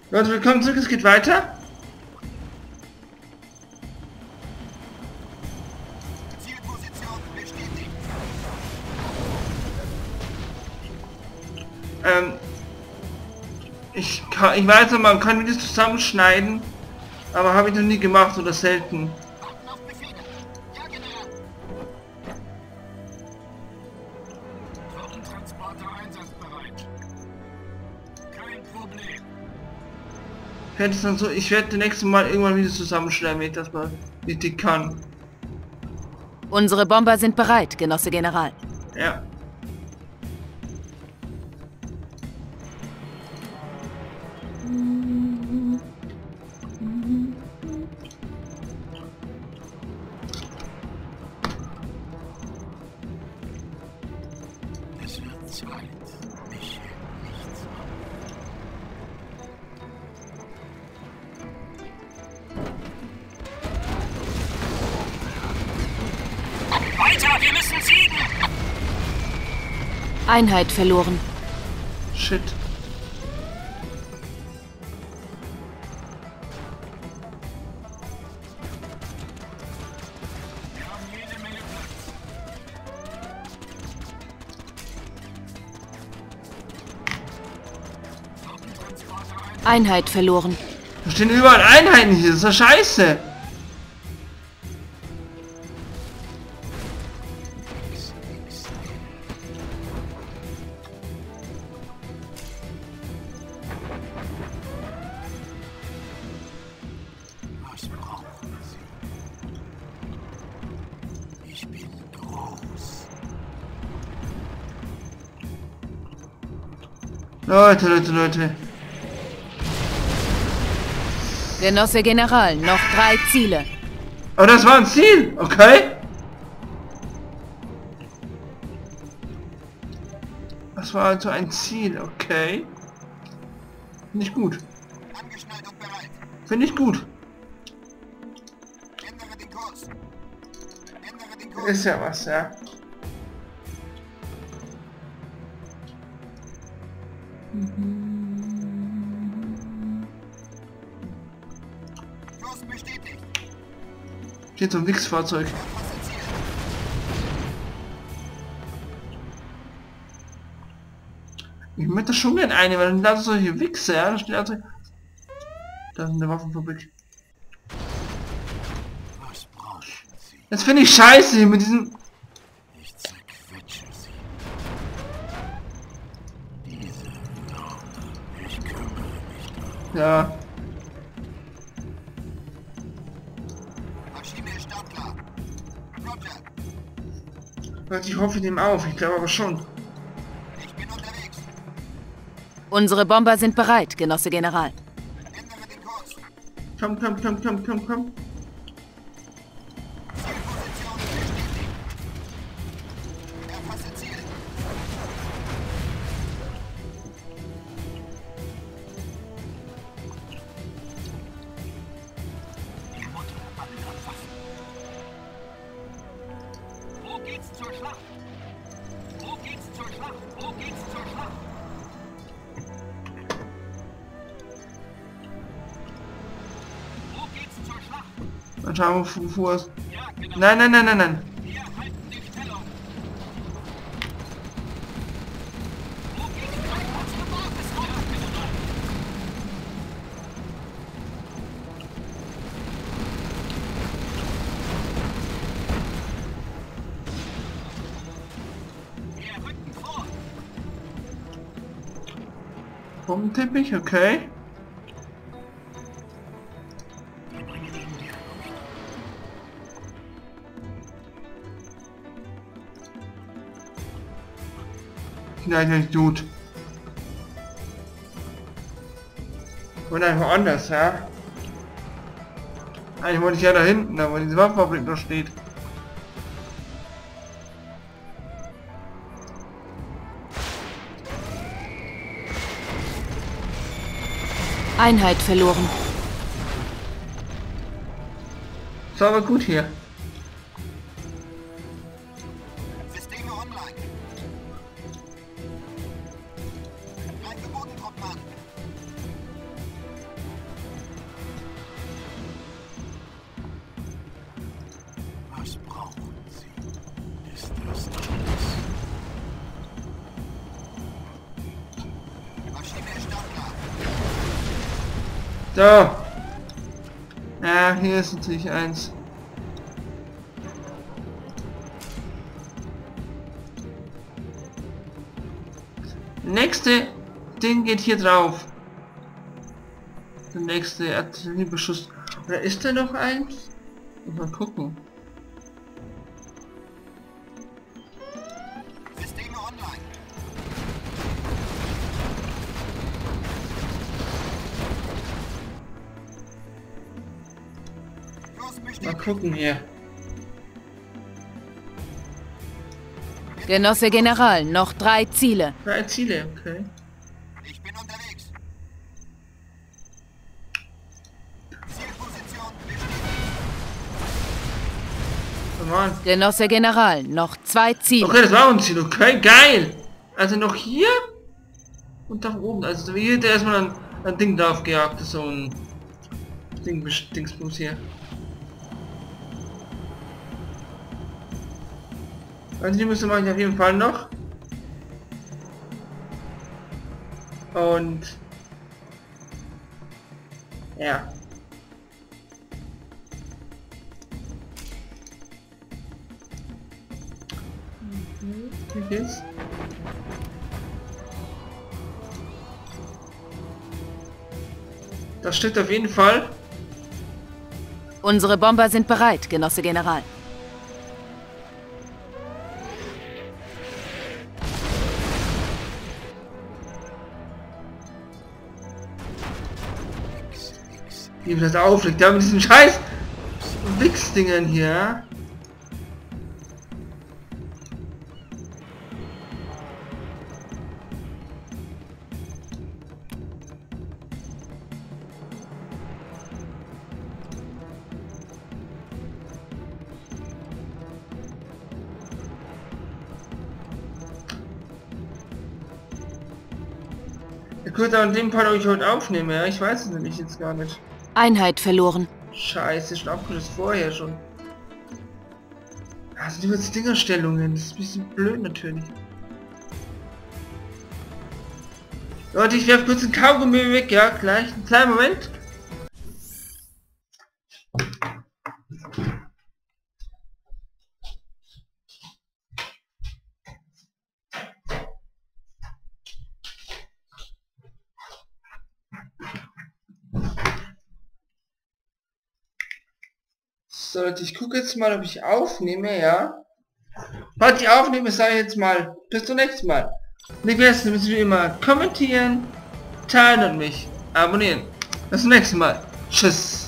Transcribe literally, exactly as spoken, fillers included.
Leute, willkommen zurück, es geht weiter. Zielposition bestätigt. Ähm, ich, kann, ich weiß, man kann Videos zusammenschneiden, aber habe ich noch nie gemacht oder selten. Warten auf Befehle. Ja, General. Trockentransporter einsatzbereit. Kein Problem. Ich werde es dann so, ich werde nächste Mal irgendwann Videos zusammenschneiden, wenn ich das mal richtig kann. Unsere Bomber sind bereit, Genosse General. Ja. Es wird Zeit. Mich hält nichts ab. Weiter, wir müssen siegen! Einheit verloren. Shit. Wir haben jede Menge Platz. Trockentransporter ein. Einheit verloren. Da stehen überall Einheiten hier, das ist ja scheiße. Was brauchen Sie? Ich bin groß. Leute, Leute, Leute. Genosse General, noch drei Ziele. Aber das war ein Ziel, okay? Das war also ein Ziel, okay. Finde ich gut. Angeschnallt und bereit. Finde ich gut. Ändere den Kurs. Ändere den Kurs. Ist ja was, ja. Kurs bestätigt. Steht so ein Wichsfahrzeug. Erfasse Ziel. Ich möchte das schon gerne eine, weil dann da solche Wichse, ja. Da steht also. Da ist eine Waffenfabrik. Was brauchen Sie? Das finde ich scheiße hier mit diesem. Ich zerquetsche Sie. Diese Mörder. Ich kümmere mich darum. Ja. Maschine ist startklar. Roger. Leute, ich hoffe, ich nehme auf. Ich glaube aber schon. Ich bin unterwegs. Unsere Bomber sind bereit, Genosse General. Ändere den Kurs. Komm, komm, komm, komm, komm, komm. Zielposition bestätigt. Erfasse Ziel. Die Mutter aller Waffen. Wo geht's zur Schlacht? Wo geht's zur Schlacht? Wo geht's zur Schlacht? Wo geht's zur Schlacht? Dann schauen wir, wo, wo es. Ja, genau. Nein, nein, nein, nein, nein. Wir halten die Stellung. Wo geht's zur Schlacht? Ja, genau. Wir rücken vor. Bombenteppich, okay. Wir bringen ihnen die Luft. Nein, nicht gut. Und einfach anders, ja. Eigentlich wollte ich ja da hinten, da wo diese Waffenfabrik noch steht. Einheit verloren. Ist aber gut hier. Systeme online. Greife Bodentruppen an. So. Ja, hier ist natürlich eins. Nächste Ding geht hier drauf. Der nächste Artilleriebeschuss. Oder ist da noch eins? Mal gucken. Systeme online. Kurs Mal bestätigt. gucken hier. Genosse General, noch drei Ziele. Drei Ziele, okay. Ich bin unterwegs. Zielposition bestätigt. Come on. Genosse General, noch zwei Ziele. Okay, das war ein Ziel, okay, geil. Also noch hier und da oben. Also hier hat er erstmal ein, ein Ding drauf gejagt, so ein Ding, Dingsbums hier. Also die müssen wir auf jeden Fall noch. Und ja. Wie geht's? Das steht auf jeden Fall. Unsere Bomber sind bereit, Genosse General. Wie mir das aufregt, ja, mit diesen scheiß Wichsdingern hier. Ja, gut, an dem Part, ob ich heute aufnehme, ja, ich weiß es nämlich jetzt gar nicht. Einheit verloren. Scheiße, schon abgelöst vorher schon. Also die ganzen Dingerstellungen, das ist ein bisschen blöd natürlich. Leute, ich werfe kurz den Kaugummi weg, ja, gleich. Einen kleinen Moment. So Leute, ich gucke jetzt mal, ob ich aufnehme, ja. Falls ich aufnehme, sage ich jetzt mal, bis zum nächsten Mal. Nicht vergessen, müssen wir immer kommentieren, teilen und mich abonnieren. Bis zum nächsten Mal. Tschüss.